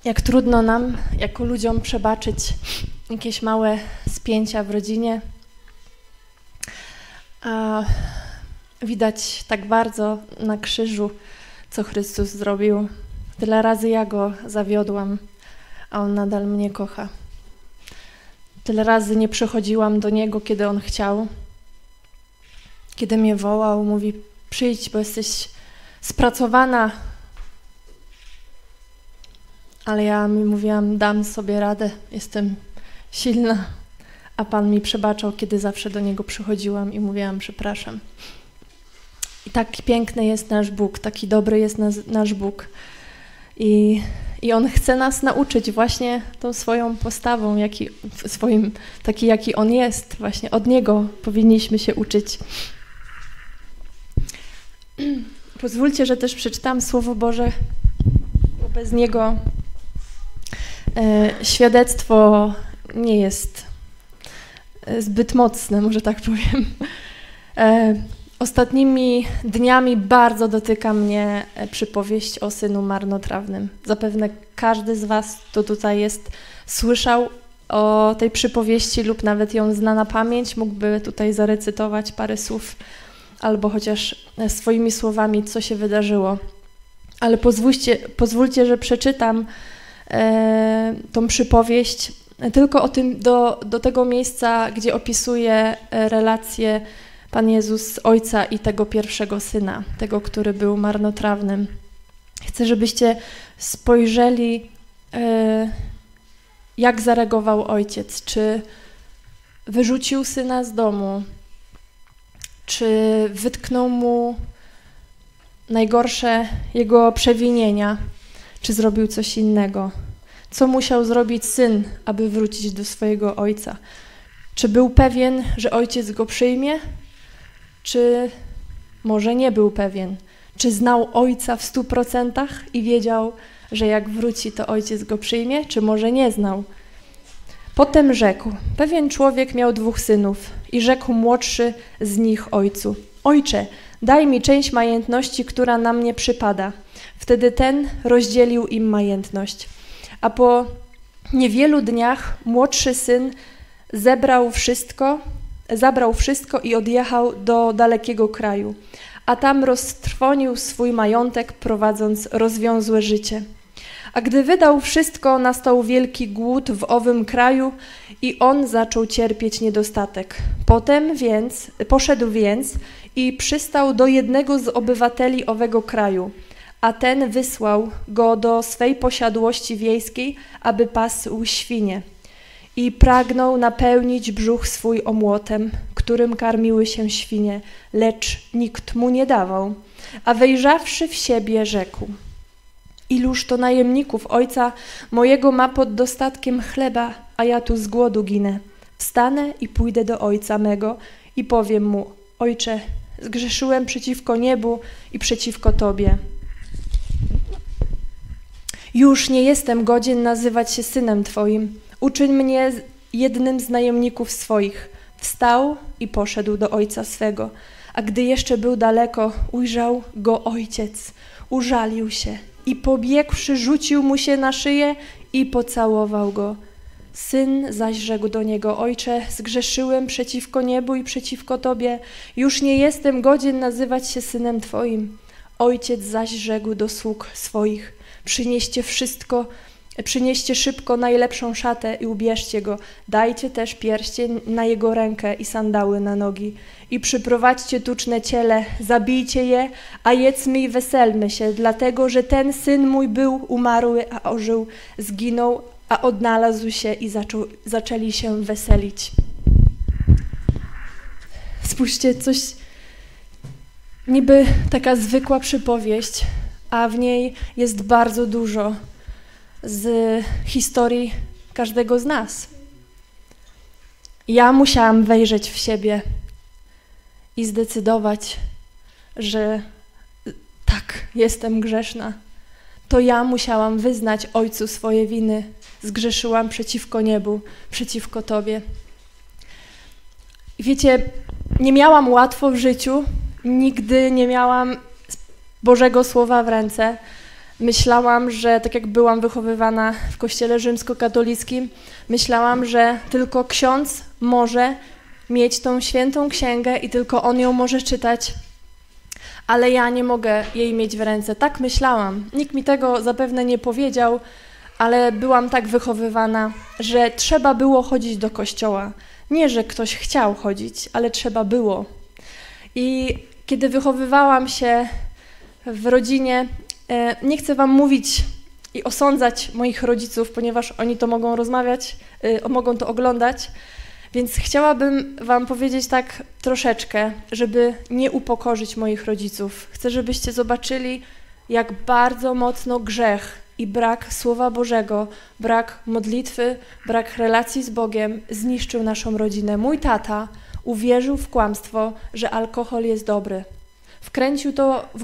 jak trudno nam, jako ludziom, przebaczyć jakieś małe spięcia w rodzinie. A widać tak bardzo na krzyżu, co Chrystus zrobił. Tyle razy ja Go zawiodłam, a On nadal mnie kocha. Tyle razy nie przychodziłam do Niego, kiedy On chciał. Kiedy mnie wołał, mówi: przyjdź, bo jesteś spracowana. Ale ja mi mówiłam: dam sobie radę, jestem silna. A Pan mi przebaczał, kiedy zawsze do Niego przychodziłam i mówiłam: przepraszam. I tak piękny jest nasz Bóg, taki dobry jest nasz Bóg. I On chce nas nauczyć właśnie tą swoją postawą, taki jaki On jest. Właśnie od Niego powinniśmy się uczyć. Pozwólcie, że też przeczytam Słowo Boże, bo bez niego świadectwo nie jest zbyt mocne, może tak powiem. Ostatnimi dniami bardzo dotyka mnie przypowieść o synu marnotrawnym. Zapewne każdy z was, kto tutaj jest, słyszał o tej przypowieści lub nawet ją zna na pamięć, mógłby tutaj zarecytować parę słów albo chociaż swoimi słowami, co się wydarzyło. Ale pozwólcie, że przeczytam tą przypowieść tylko do tego miejsca, gdzie opisuje relację Pan Jezus Ojca i tego pierwszego Syna, tego, który był marnotrawnym. Chcę, żebyście spojrzeli, jak zareagował Ojciec. Czy wyrzucił Syna z domu, czy wytknął mu najgorsze jego przewinienia, czy zrobił coś innego. Co musiał zrobić Syn, aby wrócić do swojego Ojca? Czy był pewien, że Ojciec go przyjmie? Czy może nie był pewien? Czy znał Ojca w 100% i wiedział, że jak wróci, to Ojciec go przyjmie? Czy może nie znał? Potem rzekł: pewien człowiek miał 2 synów i rzekł młodszy z nich ojcu: Ojcze, daj mi część majątności, która na mnie przypada. Wtedy ten rozdzielił im majątność. A po niewielu dniach młodszy syn zabrał wszystko i odjechał do dalekiego kraju, a tam roztrwonił swój majątek, prowadząc rozwiązłe życie. A gdy wydał wszystko, nastał wielki głód w owym kraju i on zaczął cierpieć niedostatek. Poszedł więc i przystał do jednego z obywateli owego kraju, a ten wysłał go do swej posiadłości wiejskiej, aby pasł świnie. I pragnął napełnić brzuch swój omłotem, którym karmiły się świnie, lecz nikt mu nie dawał. A wejrzawszy w siebie, rzekł: iluż to najemników ojca mojego ma pod dostatkiem chleba, a ja tu z głodu ginę. Wstanę i pójdę do ojca mego i powiem mu: Ojcze, zgrzeszyłem przeciwko niebu i przeciwko Tobie. Już nie jestem godzien nazywać się synem Twoim. Uczyń mnie jednym z najemników swoich. Wstał i poszedł do ojca swego. A gdy jeszcze był daleko, ujrzał go ojciec. Użalił się i pobiegłszy, rzucił mu się na szyję i pocałował go. Syn zaś rzekł do niego: Ojcze, zgrzeszyłem przeciwko niebu i przeciwko Tobie. Już nie jestem godzien nazywać się synem Twoim. Ojciec zaś rzekł do sług swoich: Przynieście szybko najlepszą szatę i ubierzcie go. Dajcie też pierścień na jego rękę i sandały na nogi. I przyprowadźcie tuczne ciele, zabijcie je, a jedzmy i weselmy się, dlatego że ten syn mój był umarły, a ożył, zginął, a odnalazł się i zaczęli się weselić. Spójrzcie, coś niby taka zwykła przypowieść, a w niej jest bardzo dużo z historii każdego z nas. Ja musiałam wejrzeć w siebie i zdecydować, że tak, jestem grzeszna. To ja musiałam wyznać Ojcu swoje winy. Zgrzeszyłam przeciwko niebu, przeciwko Tobie. Wiecie, nie miałam łatwo w życiu, nigdy nie miałam Bożego Słowa w ręce. Myślałam, że tak jak byłam wychowywana w kościele rzymskokatolickim, myślałam, że tylko ksiądz może mieć tą świętą księgę i tylko on ją może czytać, ale ja nie mogę jej mieć w ręce. Tak myślałam. Nikt mi tego zapewne nie powiedział, ale byłam tak wychowywana, że trzeba było chodzić do kościoła. Nie, że ktoś chciał chodzić, ale trzeba było. I kiedy wychowywałam się w rodzinie, nie chcę wam mówić i osądzać moich rodziców, ponieważ oni to mogą rozmawiać, mogą to oglądać, więc chciałabym wam powiedzieć tak troszeczkę, żeby nie upokorzyć moich rodziców. Chcę, żebyście zobaczyli, jak bardzo mocno grzech i brak Słowa Bożego, brak modlitwy, brak relacji z Bogiem zniszczył naszą rodzinę. Mój tata uwierzył w kłamstwo, że alkohol jest dobry. Wkręcił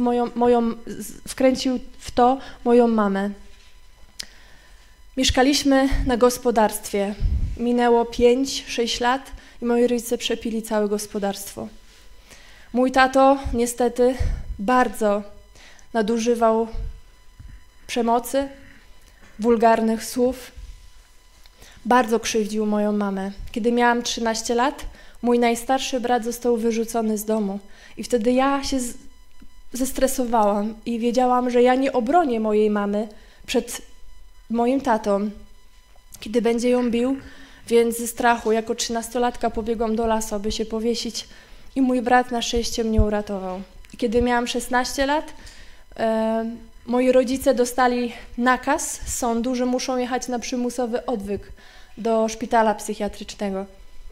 w to moją mamę. Mieszkaliśmy na gospodarstwie. Minęło 5-6 lat i moi rodzice przepili całe gospodarstwo. Mój tato niestety bardzo nadużywał przemocy, wulgarnych słów. Bardzo krzywdził moją mamę. Kiedy miałam 13 lat, mój najstarszy brat został wyrzucony z domu. I wtedy ja się zestresowałam i wiedziałam, że ja nie obronię mojej mamy przed moim tatą, kiedy będzie ją bił, więc ze strachu jako 13-latka pobiegłam do lasu, aby się powiesić i mój brat na szczęście mnie uratował. I kiedy miałam 16 lat, moi rodzice dostali nakaz z sądu, że muszą jechać na przymusowy odwyk do szpitala psychiatrycznego.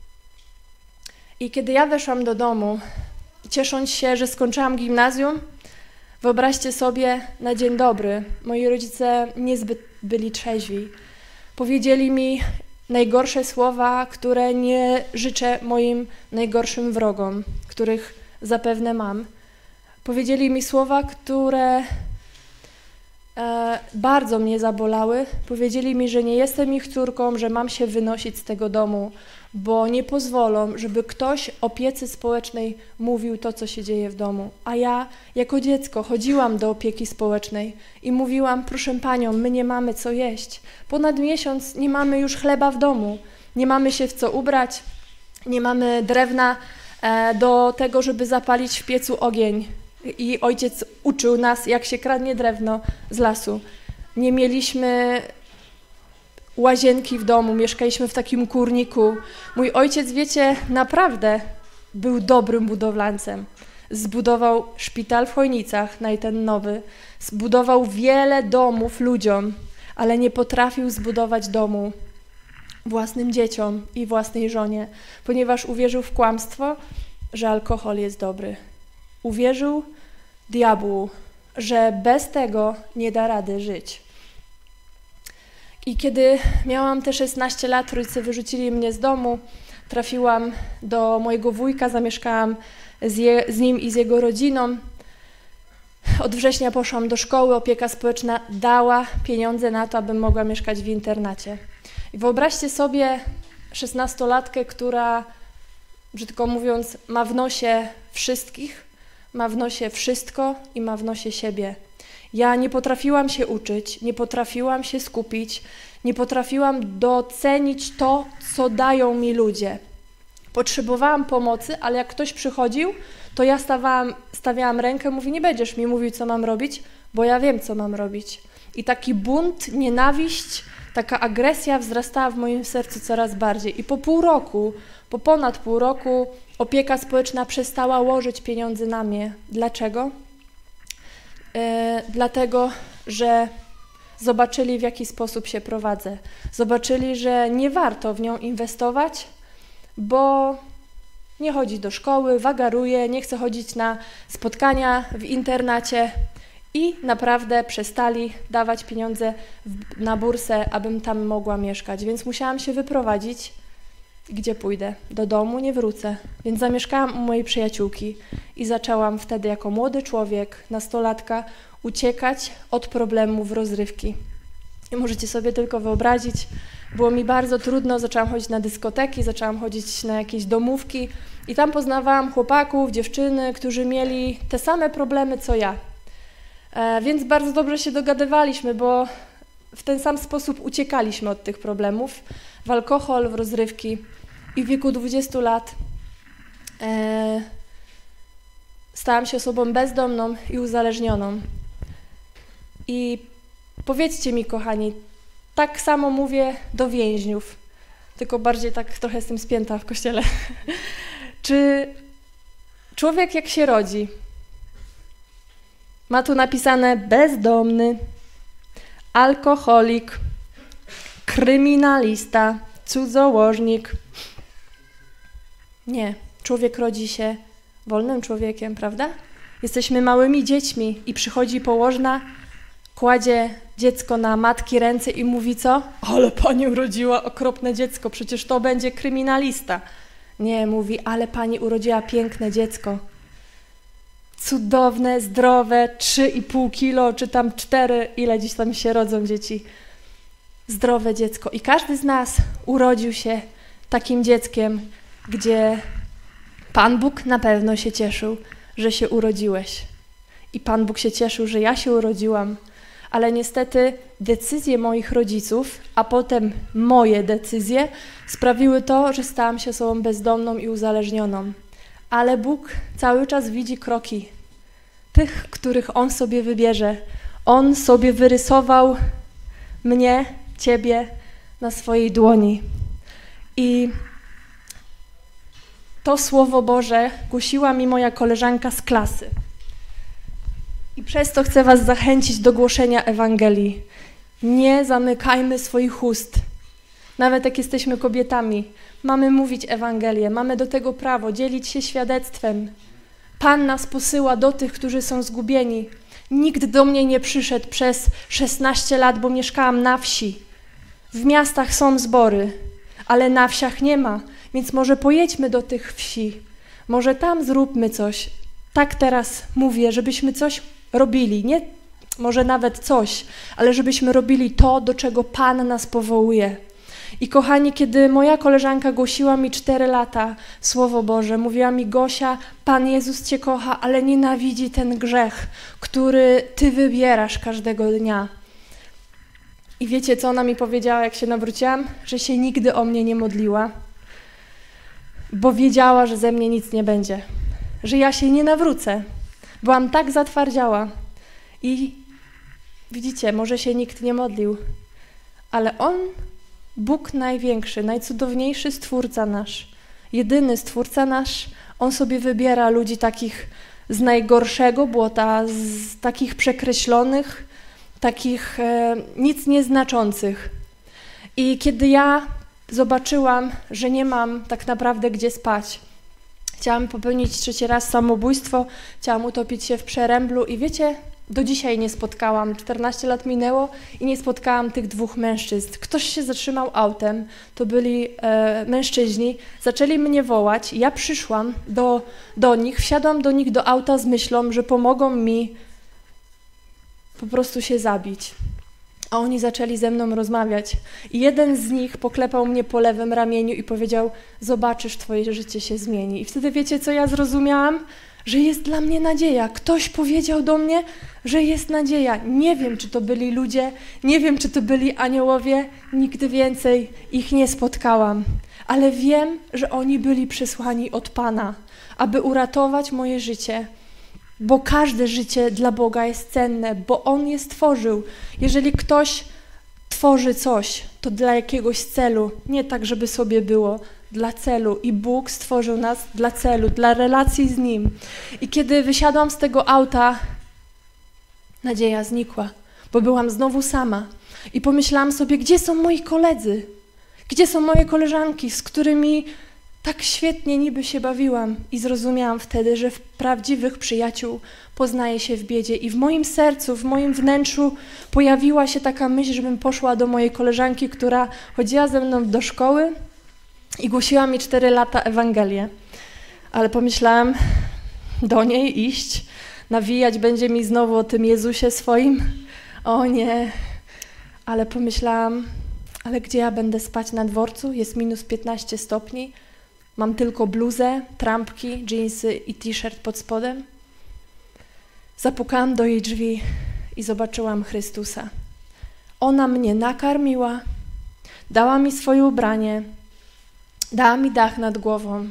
I kiedy ja weszłam do domu, ciesząc się, że skończyłam gimnazjum, wyobraźcie sobie, na dzień dobry, moi rodzice niezbyt byli trzeźwi. Powiedzieli mi najgorsze słowa, które nie życzę moim najgorszym wrogom, których zapewne mam. Powiedzieli mi słowa, które bardzo mnie zabolały. Powiedzieli mi, że nie jestem ich córką, że mam się wynosić z tego domu, bo nie pozwolą, żeby ktoś o piecy społecznej mówił to, co się dzieje w domu. A ja jako dziecko chodziłam do opieki społecznej i mówiłam, proszę panią, my nie mamy co jeść. Ponad miesiąc nie mamy już chleba w domu, nie mamy się w co ubrać, nie mamy drewna do tego, żeby zapalić w piecu ogień. I ojciec uczył nas, jak się kradnie drewno z lasu. Nie mieliśmy łazienki w domu, mieszkaliśmy w takim kurniku. Mój ojciec, wiecie, naprawdę był dobrym budowlańcem. Zbudował szpital w Chojnicach, ten nowy. Zbudował wiele domów ludziom, ale nie potrafił zbudować domu własnym dzieciom i własnej żonie, ponieważ uwierzył w kłamstwo, że alkohol jest dobry. Uwierzył diabłu, że bez tego nie da rady żyć. I kiedy miałam te 16 lat, rodzice wyrzucili mnie z domu, trafiłam do mojego wujka, zamieszkałam z nim i z jego rodziną. Od września poszłam do szkoły, opieka społeczna dała pieniądze na to, abym mogła mieszkać w internacie. I wyobraźcie sobie 16-latkę, która, brzydko mówiąc, ma w nosie wszystkich, ma w nosie wszystko i ma w nosie siebie. Ja nie potrafiłam się uczyć, nie potrafiłam się skupić, nie potrafiłam docenić to, co dają mi ludzie. Potrzebowałam pomocy, ale jak ktoś przychodził, to ja stawiałam rękę, mówię, nie będziesz mi mówił, co mam robić, bo ja wiem, co mam robić. I taki bunt, nienawiść, taka agresja wzrastała w moim sercu coraz bardziej. I po ponad pół roku opieka społeczna przestała łożyć pieniądze na mnie. Dlaczego? Dlatego, że zobaczyli, w jaki sposób się prowadzę. Zobaczyli, że nie warto w nią inwestować, bo nie chodzi do szkoły, wagaruje, nie chce chodzić na spotkania w internacie i naprawdę przestali dawać pieniądze na bursę, abym tam mogła mieszkać. Więc musiałam się wyprowadzić. Gdzie pójdę? Do domu nie wrócę. Więc zamieszkałam u mojej przyjaciółki i zaczęłam wtedy jako młody człowiek, nastolatka, uciekać od problemów rozrywki. I możecie sobie tylko wyobrazić, było mi bardzo trudno, zaczęłam chodzić na dyskoteki, zaczęłam chodzić na jakieś domówki i tam poznawałam chłopaków, dziewczyny, którzy mieli te same problemy co ja. Więc bardzo dobrze się dogadywaliśmy, bo w ten sam sposób uciekaliśmy od tych problemów, w alkohol, w rozrywki i w wieku 20 lat stałam się osobą bezdomną i uzależnioną. I powiedzcie mi, kochani, tak samo mówię do więźniów, tylko bardziej tak trochę jestem spięta w kościele. Czy człowiek jak się rodzi, ma tu napisane bezdomny, alkoholik, kryminalista, cudzołożnik. Nie, człowiek rodzi się wolnym człowiekiem, prawda? Jesteśmy małymi dziećmi i przychodzi położna, kładzie dziecko na matki ręce i mówi co? Ale pani urodziła okropne dziecko, przecież to będzie kryminalista. Nie, mówi, ale pani urodziła piękne dziecko. Cudowne, zdrowe, 3,5 kilo, czy tam 4, ile dziś tam się rodzą dzieci. Zdrowe dziecko. I każdy z nas urodził się takim dzieckiem, gdzie Pan Bóg na pewno się cieszył, że się urodziłeś. I Pan Bóg się cieszył, że ja się urodziłam. Ale niestety decyzje moich rodziców, a potem moje decyzje sprawiły to, że stałam się osobą bezdomną i uzależnioną. Ale Bóg cały czas widzi kroki tych, których On sobie wybierze. On sobie wyrysował mnie, Ciebie na swojej dłoni. I to Słowo Boże głosiła mi moja koleżanka z klasy. I przez to chcę was zachęcić do głoszenia Ewangelii. Nie zamykajmy swoich ust. Nawet jak jesteśmy kobietami, mamy mówić Ewangelię, mamy do tego prawo, dzielić się świadectwem. Pan nas posyła do tych, którzy są zgubieni. Nikt do mnie nie przyszedł przez 16 lat, bo mieszkałam na wsi. W miastach są zbory, ale na wsiach nie ma, więc może pojedźmy do tych wsi. Może tam zróbmy coś. Tak teraz mówię, żebyśmy coś robili, nie może nawet coś, ale żebyśmy robili to, do czego Pan nas powołuje. I kochani, kiedy moja koleżanka głosiła mi 4 lata Słowo Boże, mówiła mi: Gosia, Pan Jezus Cię kocha, ale nienawidzi ten grzech, który Ty wybierasz każdego dnia. I wiecie, co ona mi powiedziała, jak się nawróciłam? Że się nigdy o mnie nie modliła, bo wiedziała, że ze mnie nic nie będzie, że ja się nie nawrócę. Byłam tak zatwardziała i widzicie, może się nikt nie modlił, ale On, Bóg największy, najcudowniejszy Stwórca nasz, jedyny Stwórca nasz, On sobie wybiera ludzi takich z najgorszego błota, z takich przekreślonych, takich nic nieznaczących. I kiedy ja zobaczyłam, że nie mam tak naprawdę gdzie spać, chciałam popełnić 3. raz samobójstwo, chciałam utopić się w Przeręblu i wiecie, do dzisiaj nie spotkałam, 14 lat minęło i nie spotkałam tych 2 mężczyzn. Ktoś się zatrzymał autem, to byli mężczyźni, zaczęli mnie wołać, ja przyszłam do nich, wsiadłam do nich do auta z myślą, że pomogą mi po prostu się zabić. A oni zaczęli ze mną rozmawiać. I jeden z nich poklepał mnie po lewym ramieniu i powiedział: zobaczysz, twoje życie się zmieni. I wtedy wiecie, co ja zrozumiałam? Że jest dla mnie nadzieja. Ktoś powiedział do mnie, że jest nadzieja. Nie wiem, czy to byli ludzie, nie wiem, czy to byli aniołowie, nigdy więcej ich nie spotkałam. Ale wiem, że oni byli przesłani od Pana, aby uratować moje życie. Bo każde życie dla Boga jest cenne, bo On je stworzył. Jeżeli ktoś tworzy coś, to dla jakiegoś celu, nie tak, żeby sobie było, dla celu. I Bóg stworzył nas dla celu, dla relacji z Nim. I kiedy wysiadłam z tego auta, nadzieja znikła, bo byłam znowu sama. I pomyślałam sobie, gdzie są moi koledzy? Gdzie są moje koleżanki, z którymi tak świetnie niby się bawiłam? I zrozumiałam wtedy, że w prawdziwych przyjaciół poznaje się w biedzie. I w moim sercu, w moim wnętrzu pojawiła się taka myśl, żebym poszła do mojej koleżanki, która chodziła ze mną do szkoły i głosiła mi 4 lata Ewangelię. Ale pomyślałam, do niej iść, nawijać będzie mi znowu o tym Jezusie swoim. O nie. Ale pomyślałam, ale gdzie ja będę spać na dworcu? Jest minus 15 stopni. Mam tylko bluzę, trampki, dżinsy i t-shirt pod spodem. Zapukałam do jej drzwi i zobaczyłam Chrystusa. Ona mnie nakarmiła, dała mi swoje ubranie, dała mi dach nad głową,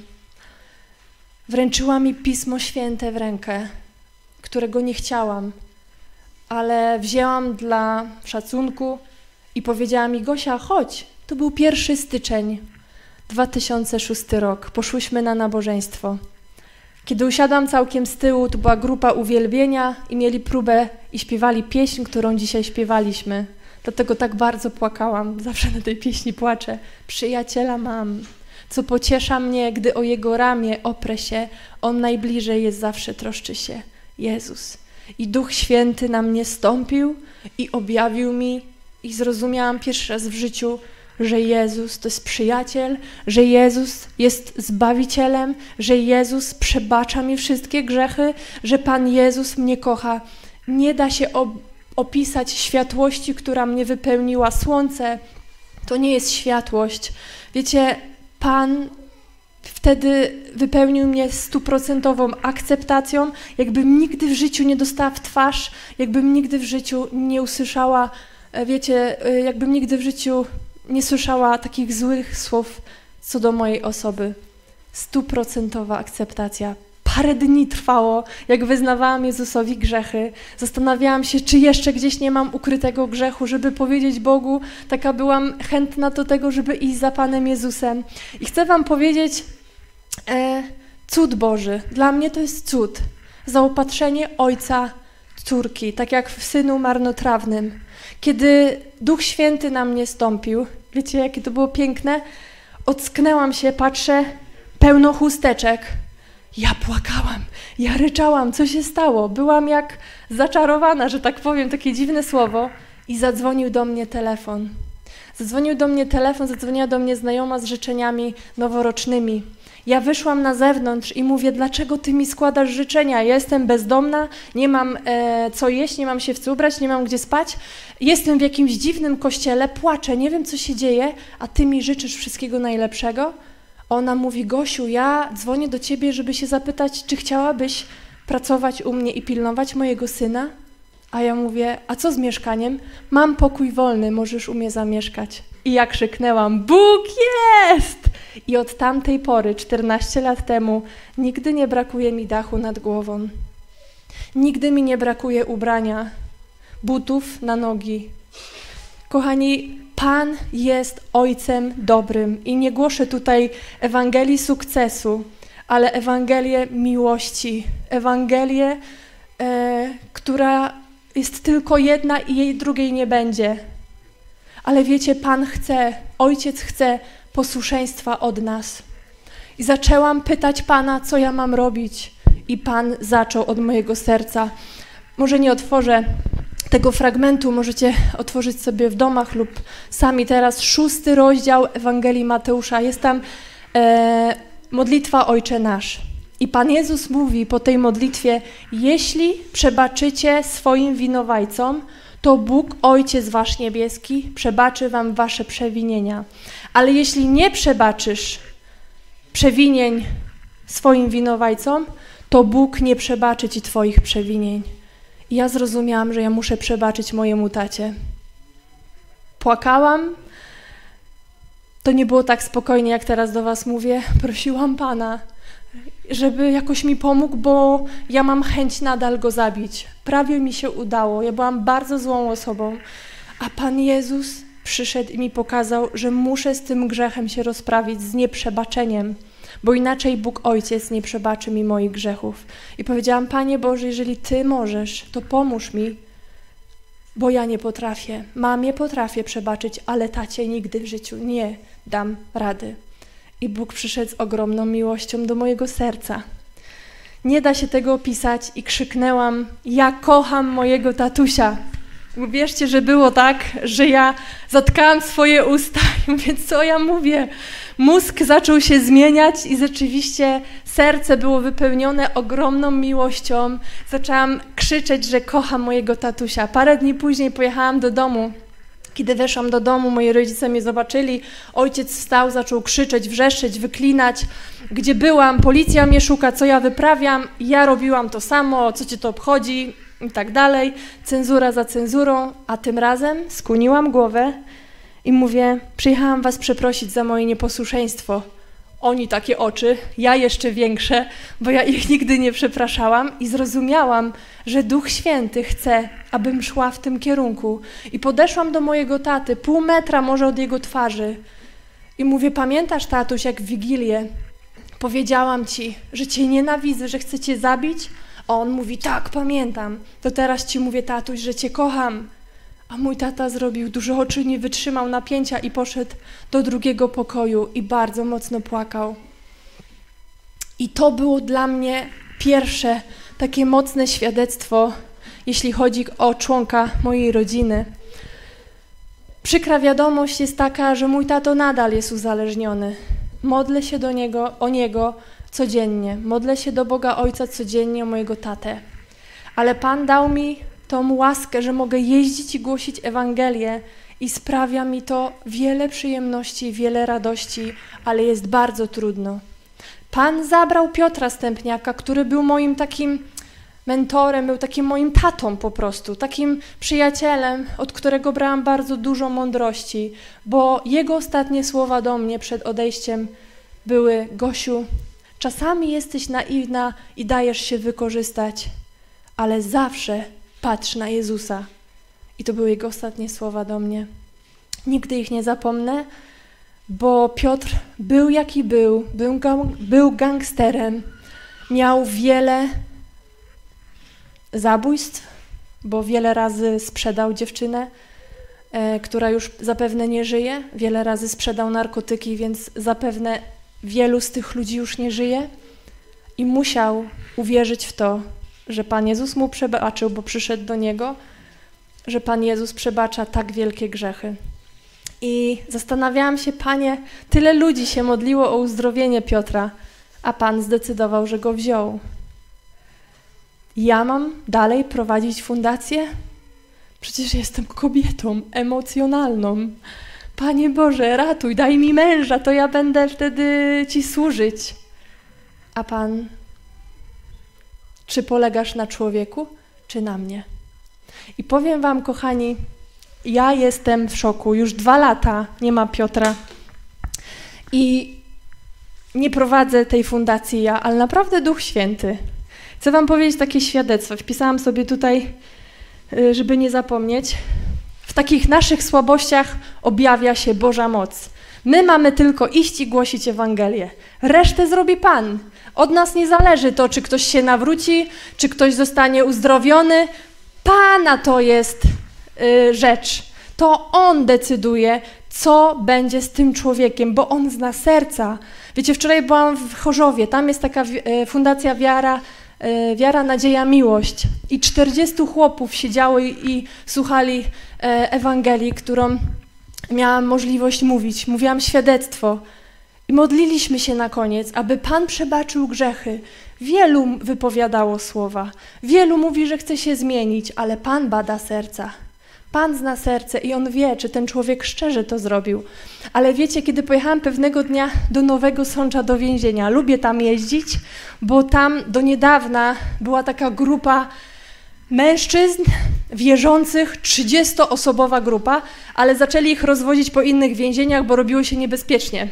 wręczyła mi Pismo Święte w rękę, którego nie chciałam, ale wzięłam dla szacunku i powiedziała mi: Gosia, chodź. To był 1 styczeń, 2006 rok. Poszłyśmy na nabożeństwo. Kiedy usiadłam całkiem z tyłu, to była grupa uwielbienia i mieli próbę i śpiewali pieśń, którą dzisiaj śpiewaliśmy. Dlatego tak bardzo płakałam. Zawsze na tej pieśni płaczę. Przyjaciela mam, co pociesza mnie, gdy o jego ramię oprę się. On najbliżej jest, zawsze troszczy się. Jezus. I Duch Święty na mnie stąpił i objawił mi i zrozumiałam pierwszy raz w życiu, że Jezus to jest przyjaciel, że Jezus jest Zbawicielem, że Jezus przebacza mi wszystkie grzechy, że Pan Jezus mnie kocha. Nie da się opisać światłości, która mnie wypełniła. Słońce to nie jest światłość. Wiecie, Pan wtedy wypełnił mnie 100% akceptacją, jakbym nigdy w życiu nie dostała w twarz, jakbym nigdy w życiu nie usłyszała, wiecie, jakbym nigdy w życiu nie słyszała takich złych słów co do mojej osoby. 100% akceptacja. Parę dni trwało, jak wyznawałam Jezusowi grzechy. Zastanawiałam się, czy jeszcze gdzieś nie mam ukrytego grzechu, żeby powiedzieć Bogu. Taka byłam chętna do tego, żeby iść za Panem Jezusem. I chcę wam powiedzieć, cud Boży. Dla mnie to jest cud. Zaopatrzenie ojca, córki, tak jak w synu marnotrawnym. Kiedy Duch Święty na mnie stąpił, wiecie, jakie to było piękne? Ocknęłam się, patrzę, pełno chusteczek. Ja płakałam, ja ryczałam, co się stało? Byłam jak zaczarowana, że tak powiem, takie dziwne słowo. I zadzwonił do mnie telefon. Zadzwoniła do mnie znajoma z życzeniami noworocznymi. Ja wyszłam na zewnątrz i mówię: dlaczego ty mi składasz życzenia? Ja jestem bezdomna, nie mam co jeść, nie mam się w co ubrać, nie mam gdzie spać. Jestem w jakimś dziwnym kościele, płaczę, nie wiem co się dzieje, a ty mi życzysz wszystkiego najlepszego? Ona mówi: Gosiu, ja dzwonię do ciebie, żeby się zapytać, czy chciałabyś pracować u mnie i pilnować mojego syna? A ja mówię: a co z mieszkaniem? Mam pokój wolny, możesz u mnie zamieszkać. I ja krzyknęłam: Bóg jest! I od tamtej pory, 14 lat temu, nigdy nie brakuje mi dachu nad głową. Nigdy mi nie brakuje ubrania, butów na nogi. Kochani, Pan jest Ojcem dobrym i nie głoszę tutaj Ewangelii sukcesu, ale Ewangelię miłości, Ewangelię, która jest tylko jedna i jej drugiej nie będzie. Ale wiecie, Pan chce, Ojciec chce posłuszeństwa od nas. I zaczęłam pytać Pana, co ja mam robić. I Pan zaczął od mojego serca. Może nie otworzę tego fragmentu, możecie otworzyć sobie w domach lub sami teraz 6 rozdział Ewangelii Mateusza. Jest tam modlitwa Ojcze Nasz. I Pan Jezus mówi po tej modlitwie: jeśli przebaczycie swoim winowajcom, to Bóg, Ojciec wasz niebieski, przebaczy wam wasze przewinienia. Ale jeśli nie przebaczysz przewinień swoim winowajcom, to Bóg nie przebaczy ci twoich przewinień. I ja zrozumiałam, że ja muszę przebaczyć mojemu tacie. Płakałam. To nie było tak spokojnie, jak teraz do was mówię. Prosiłam Pana, żeby jakoś mi pomógł, bo ja mam chęć nadal go zabić. Prawie mi się udało. Ja byłam bardzo złą osobą. A Pan Jezus przyszedł i mi pokazał, że muszę z tym grzechem się rozprawić, z nieprzebaczeniem, bo inaczej Bóg Ojciec nie przebaczy mi moich grzechów. I powiedziałam: Panie Boże, jeżeli Ty możesz, to pomóż mi, bo ja nie potrafię. Mamie potrafię przebaczyć, ale tacie nigdy w życiu nie dam rady. I Bóg przyszedł z ogromną miłością do mojego serca. Nie da się tego opisać i krzyknęłam: ja kocham mojego tatusia. Uwierzcie, że było tak, że ja zatkałam swoje usta i mówię: co ja mówię? Mózg zaczął się zmieniać i rzeczywiście serce było wypełnione ogromną miłością. Zaczęłam krzyczeć, że kocham mojego tatusia. Parę dni później pojechałam do domu. Kiedy weszłam do domu, moi rodzice mnie zobaczyli. Ojciec wstał, zaczął krzyczeć, wrzeszczeć, wyklinać. Gdzie byłam? Policja mnie szuka, co ja wyprawiam? Ja robiłam to samo, co cię to obchodzi? i tak dalej, cenzura za cenzurą, a tym razem skłoniłam głowę i mówię, przyjechałam was przeprosić za moje nieposłuszeństwo. Oni takie oczy, ja jeszcze większe, bo ja ich nigdy nie przepraszałam i zrozumiałam, że Duch Święty chce, abym szła w tym kierunku. I podeszłam do mojego taty, 0,5 metra może od jego twarzy i mówię, pamiętasz, tatuś, jak w Wigilię powiedziałam ci, że cię nienawidzę, że chcę cię zabić? A on mówi, tak, pamiętam. To teraz ci mówię, tatuś, że cię kocham. A mój tata zrobił duże oczy, nie wytrzymał napięcia i poszedł do drugiego pokoju i bardzo mocno płakał. I to było dla mnie pierwsze takie mocne świadectwo, jeśli chodzi o członka mojej rodziny. Przykra wiadomość jest taka, że mój tato nadal jest uzależniony. Modlę się o niego codziennie. Modlę się do Boga Ojca codziennie o mojego tatę. Ale Pan dał mi tą łaskę, że mogę jeździć i głosić Ewangelię i sprawia mi to wiele przyjemności, wiele radości, ale jest bardzo trudno. Pan zabrał Piotra Stępniaka, który był moim takim mentorem, był takim moim tatą po prostu, takim przyjacielem, od którego brałam bardzo dużo mądrości, bo jego ostatnie słowa do mnie przed odejściem były: Gosiu, czasami jesteś naiwna i dajesz się wykorzystać, ale zawsze patrz na Jezusa. I to były jego ostatnie słowa do mnie. Nigdy ich nie zapomnę, bo Piotr był jaki był gangsterem, miał wiele zabójstw, bo wiele razy sprzedał dziewczynę, która już zapewne nie żyje, wiele razy sprzedał narkotyki, więc zapewne wielu z tych ludzi już nie żyje i musiał uwierzyć w to, że Pan Jezus mu przebaczył, bo przyszedł do niego, że Pan Jezus przebacza tak wielkie grzechy. I zastanawiałam się, Panie, tyle ludzi się modliło o uzdrowienie Piotra, a Pan zdecydował, że go wziął. Ja mam dalej prowadzić fundację? Przecież jestem kobietą emocjonalną. Panie Boże, ratuj, daj mi męża, to ja będę wtedy Ci służyć. A Pan, czy polegasz na człowieku, czy na mnie? I powiem wam, kochani, ja jestem w szoku. Już 2 lata nie ma Piotra i nie prowadzę tej fundacji ja, ale naprawdę Duch Święty. Chcę wam powiedzieć takie świadectwo. Wpisałam sobie tutaj, żeby nie zapomnieć. W takich naszych słabościach objawia się Boża moc. My mamy tylko iść i głosić Ewangelię. Resztę zrobi Pan. Od nas nie zależy to, czy ktoś się nawróci, czy ktoś zostanie uzdrowiony. Pana to jest rzecz. To On decyduje, co będzie z tym człowiekiem, bo On zna serca. Wiecie, wczoraj byłam w Chorzowie, tam jest taka fundacja Wiara, Nadzieja, Miłość. I 40 chłopów siedziało i słuchali Ewangelii, którą miałam możliwość mówić. Mówiłam świadectwo. I modliliśmy się na koniec, aby Pan przebaczył grzechy. Wielu wypowiadało słowa. Wielu mówi, że chce się zmienić, ale Pan bada serca. Pan zna serce i On wie, czy ten człowiek szczerze to zrobił. Ale wiecie, kiedy pojechałam pewnego dnia do Nowego Sącza, do więzienia, lubię tam jeździć, bo tam do niedawna była taka grupa mężczyzn wierzących, 30-osobowa grupa, ale zaczęli ich rozwozić po innych więzieniach, bo robiło się niebezpiecznie.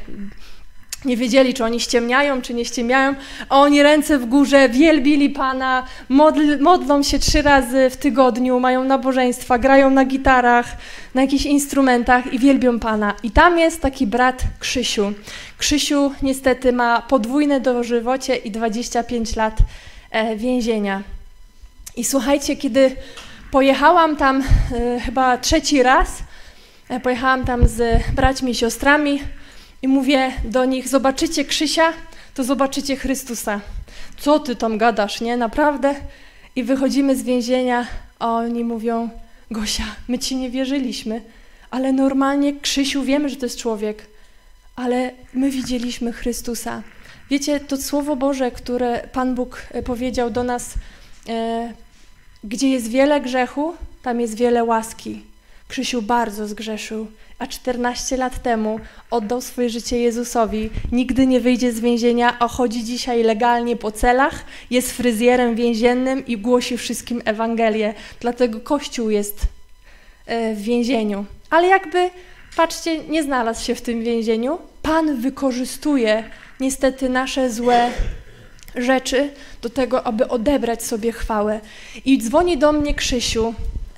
Nie wiedzieli, czy oni ściemniają, czy nie ściemniają, a oni ręce w górze, wielbili Pana, modlą się 3 razy w tygodniu, mają nabożeństwa, grają na gitarach, na jakichś instrumentach i wielbią Pana. I tam jest taki brat Krzysiu. Krzysiu niestety ma podwójne dożywocie i 25 lat więzienia. I słuchajcie, kiedy pojechałam tam chyba 3. raz, pojechałam tam z braćmi i siostrami, i mówię do nich, zobaczycie Krzysia, to zobaczycie Chrystusa. Co ty tam gadasz, nie? Naprawdę? I wychodzimy z więzienia, a oni mówią, Gosia, my ci nie wierzyliśmy, ale normalnie Krzysiu, wiemy, że to jest człowiek, ale my widzieliśmy Chrystusa. Wiecie, to Słowo Boże, które Pan Bóg powiedział do nas, gdzie jest wiele grzechu, tam jest wiele łaski. Krzysiu bardzo zgrzeszył, a 14 lat temu oddał swoje życie Jezusowi. Nigdy nie wyjdzie z więzienia, a chodzi dzisiaj legalnie po celach, jest fryzjerem więziennym i głosi wszystkim Ewangelię. Dlatego Kościół jest w więzieniu. Ale jakby, patrzcie, nie znalazł się w tym więzieniu. Pan wykorzystuje niestety nasze złe rzeczy do tego, aby odebrać sobie chwałę. I dzwoni do mnie Krzysiu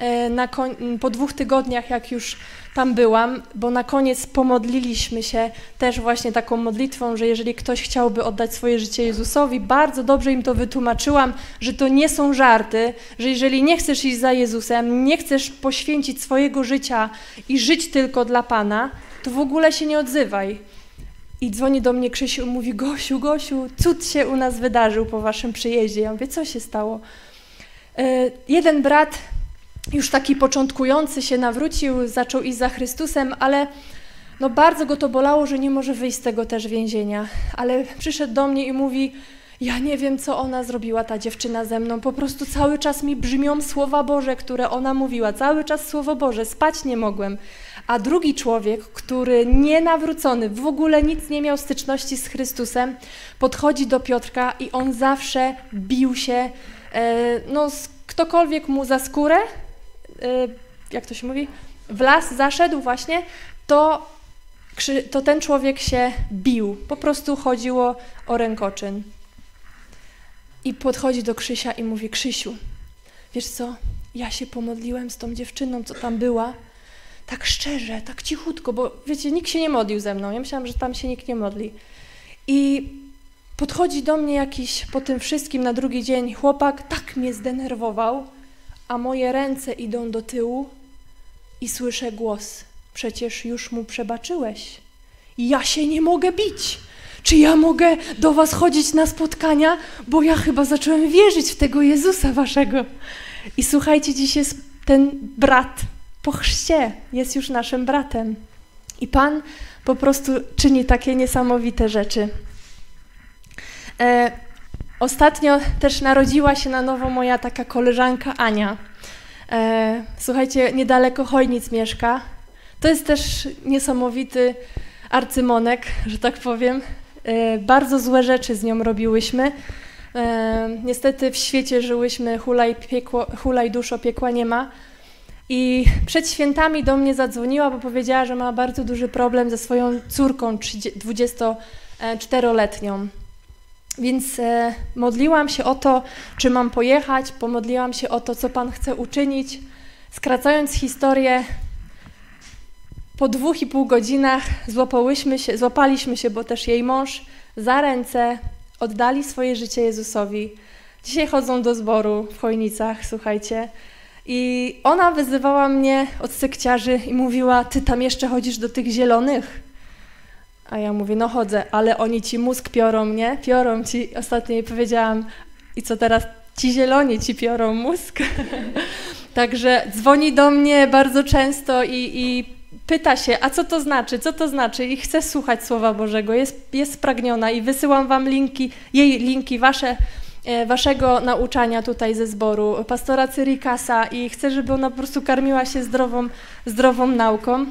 po 2 tygodniach, jak już tam byłam, bo na koniec pomodliliśmy się też właśnie taką modlitwą, że jeżeli ktoś chciałby oddać swoje życie Jezusowi, bardzo dobrze im to wytłumaczyłam, że to nie są żarty, że jeżeli nie chcesz iść za Jezusem, nie chcesz poświęcić swojego życia i żyć tylko dla Pana, to w ogóle się nie odzywaj. I dzwoni do mnie Krzysiu i mówi: Gosiu, cud się u nas wydarzył po waszym przyjeździe. Ja mówię: co się stało? Jeden brat, już taki początkujący, się nawrócił, zaczął iść za Chrystusem, ale no bardzo go to bolało, że nie może wyjść z tego też więzienia. Ale przyszedł do mnie i mówi: ja nie wiem, co ona zrobiła, ta dziewczyna ze mną. Po prostu cały czas mi brzmią słowa Boże, które ona mówiła. Cały czas Słowo Boże, spać nie mogłem. A drugi człowiek, który nienawrócony, w ogóle nic nie miał styczności z Chrystusem, podchodzi do Piotrka i on zawsze bił się, ktokolwiek mu za skórę, jak to się mówi, w las zaszedł właśnie, to ten człowiek się bił. Po prostu chodziło o rękoczyn. I podchodzi do Krzysia i mówi: Krzysiu, wiesz co, ja się pomodliłem z tą dziewczyną, co tam była, tak szczerze, tak cichutko, bo wiecie, nikt się nie modlił ze mną. Ja myślałam, że tam się nikt nie modli. I podchodzi do mnie jakiś po tym wszystkim na drugi dzień chłopak, tak mnie zdenerwował, a moje ręce idą do tyłu i słyszę głos: przecież już mu przebaczyłeś. Ja się nie mogę bić. Czy ja mogę do was chodzić na spotkania? Bo ja chyba zacząłem wierzyć w tego Jezusa waszego. I słuchajcie, dziś jest ten brat po chrzcie, jest już naszym bratem. I Pan po prostu czyni takie niesamowite rzeczy. Ostatnio też narodziła się na nowo moja taka koleżanka Ania. Słuchajcie, niedaleko Chojnic mieszka. To jest też niesamowity arcymonek, że tak powiem. Bardzo złe rzeczy z nią robiłyśmy. Niestety w świecie żyłyśmy, hulaj duszo, piekła nie ma. I przed świętami do mnie zadzwoniła, bo powiedziała, że ma bardzo duży problem ze swoją córką 24-letnią. Więc modliłam się o to, czy mam pojechać, pomodliłam się o to, co Pan chce uczynić. Skracając historię, po 2,5 godzinach złapaliśmy się, bo też jej mąż, za ręce, oddali swoje życie Jezusowi. Dzisiaj chodzą do zboru w Chojnicach, słuchajcie. I ona wyzywała mnie od sekciarzy i mówiła: ty tam jeszcze chodzisz do tych zielonych? A ja mówię: no chodzę, ale oni ci mózg piorą, nie? Piorą ci. Ostatnio jej powiedziałam: i co teraz? Ci zieloni ci piorą mózg? Także dzwoni do mnie bardzo często i pyta się: a co to znaczy? Co to znaczy? I chce słuchać Słowa Bożego, jest spragniona i wysyłam wam jej linki waszego nauczania tutaj ze zboru, pastora Cyrikasa, i chcę, żeby ona po prostu karmiła się zdrową nauką.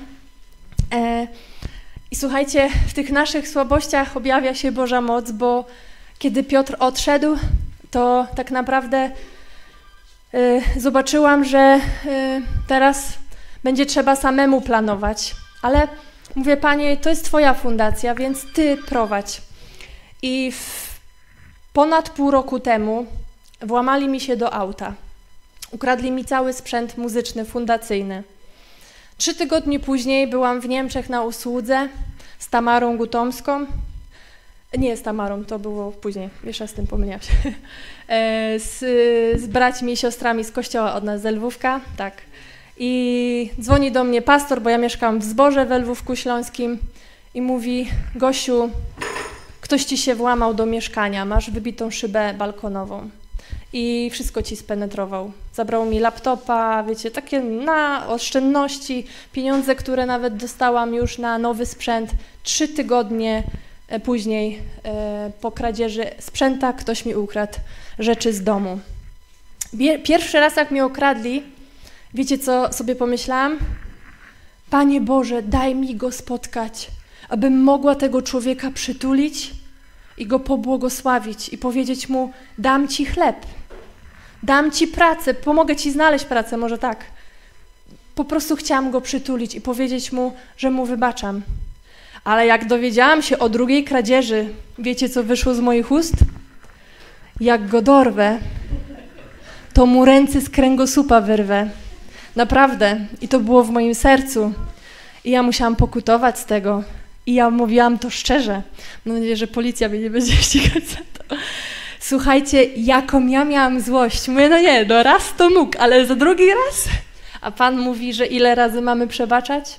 I słuchajcie, w tych naszych słabościach objawia się Boża moc, bo kiedy Piotr odszedł, to tak naprawdę zobaczyłam, że teraz będzie trzeba samemu planować. Ale mówię: Panie, to jest Twoja fundacja, więc Ty prowadź. I ponad pół roku temu włamali mi się do auta. Ukradli mi cały sprzęt muzyczny, fundacyjny. 3 tygodnie później byłam w Niemczech na usłudze z Tamarą Gutomską. Nie z Tamarą, to było później, jeszcze z tym pomyliłam się. Z braćmi i siostrami z kościoła od nas, ze Lwówka, tak. I dzwoni do mnie pastor, bo ja mieszkam w zborze we Lwówku Śląskim, i mówi: Gosiu, ktoś ci się włamał do mieszkania, masz wybitą szybę balkonową. I wszystko ci spenetrował. Zabrał mi laptopa, wiecie, takie na oszczędności, pieniądze, które nawet dostałam już na nowy sprzęt. 3 tygodnie później po kradzieży sprzęta ktoś mi ukradł rzeczy z domu. Pierwszy raz, jak mnie okradli, wiecie, co sobie pomyślałam? Panie Boże, daj mi go spotkać, abym mogła tego człowieka przytulić i go pobłogosławić i powiedzieć mu, dam ci chleb, dam ci pracę, pomogę ci znaleźć pracę, może tak. Po prostu chciałam go przytulić i powiedzieć mu, że mu wybaczam. Ale jak dowiedziałam się o drugiej kradzieży, wiecie, co wyszło z moich ust? Jak go dorwę, to mu ręce z kręgosłupa wyrwę. Naprawdę. I to było w moim sercu. I ja musiałam pokutować z tego. I ja mówiłam to szczerze. Mam nadzieję, że policja mnie nie będzie ścigać za to. Słuchajcie, jaką ja miałam złość. Mówię, no nie, no raz to mógł, ale za drugi raz? A Pan mówi, że ile razy mamy przebaczać?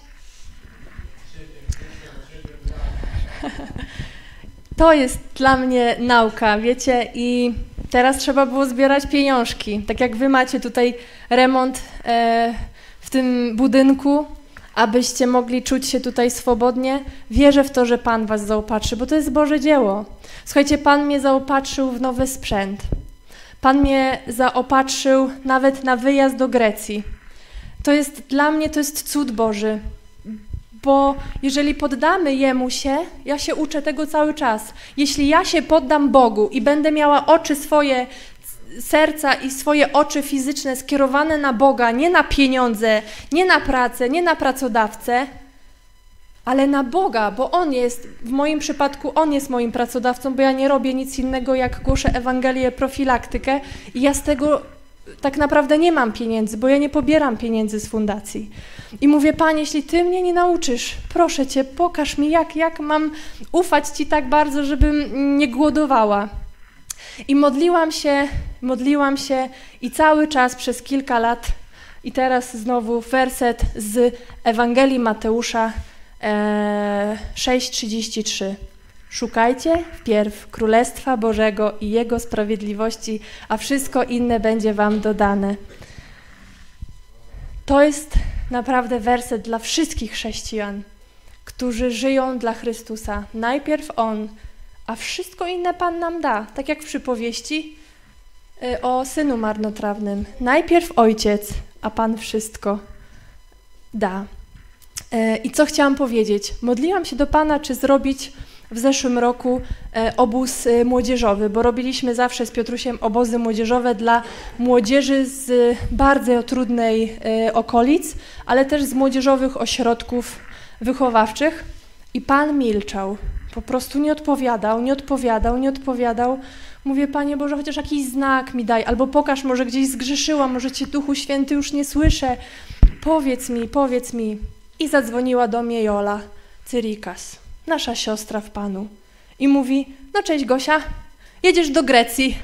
To jest dla mnie nauka, wiecie, i teraz trzeba było zbierać pieniążki. Tak jak wy macie tutaj remont w tym budynku, abyście mogli czuć się tutaj swobodnie. Wierzę w to, że Pan was zaopatrzy, bo to jest Boże dzieło. Słuchajcie, Pan mnie zaopatrzył w nowy sprzęt. Pan mnie zaopatrzył nawet na wyjazd do Grecji. To jest dla mnie, to jest cud Boży. Bo jeżeli poddamy Jemu się, ja się uczę tego cały czas. Jeśli ja się poddam Bogu i będę miała oczy swoje, serca i swoje oczy fizyczne skierowane na Boga, nie na pieniądze, nie na pracę, nie na pracodawcę, ale na Boga, bo On jest, w moim przypadku On jest moim pracodawcą, bo ja nie robię nic innego, jak głoszę Ewangelię, profilaktykę i ja z tego tak naprawdę nie mam pieniędzy, bo ja nie pobieram pieniędzy z fundacji. I mówię, Panie, jeśli Ty mnie nie nauczysz, proszę Cię, pokaż mi, jak mam ufać Ci tak bardzo, żebym nie głodowała. I modliłam się i cały czas przez kilka lat i teraz znowu werset z Ewangelii Mateusza 6:33. Szukajcie wpierw Królestwa Bożego i Jego sprawiedliwości, a wszystko inne będzie wam dodane. To jest naprawdę werset dla wszystkich chrześcijan, którzy żyją dla Chrystusa. Najpierw On, a wszystko inne Pan nam da. Tak jak w przypowieści o synu marnotrawnym. Najpierw Ojciec, a Pan wszystko da. I co chciałam powiedzieć? Modliłam się do Pana, czy zrobić w zeszłym roku obóz młodzieżowy, bo robiliśmy zawsze z Piotrusiem obozy młodzieżowe dla młodzieży z bardzo trudnej okolic, ale też z młodzieżowych ośrodków wychowawczych i Pan milczał. Po prostu nie odpowiadał. Mówię, Panie Boże, chociaż jakiś znak mi daj, albo pokaż, może gdzieś zgrzeszyłam, może Cię Duchu Święty już nie słyszę. Powiedz mi. I zadzwoniła do mnie Jola Cyrikas, nasza siostra w Panu. I mówi, no cześć Gosia, jedziesz do Grecji.